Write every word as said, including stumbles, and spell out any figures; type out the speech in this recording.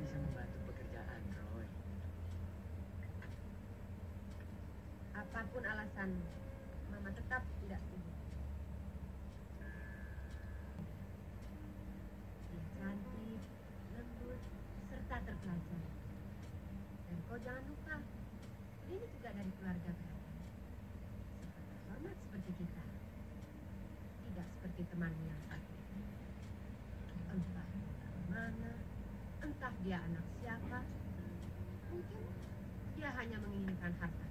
bisa membantu pekerjaan Roy. Apapun alasan, Mama tetap tidak setuju. Dia cantik, lembut, serta terpelajar. Dan kau jangan lupa, ini juga dari keluarga berada. Sifat terhormat seperti kita. Tidak seperti temanmu yang satu. Entah dari mana, entah dia anak siapa. Mungkin dia hanya menginginkan harta.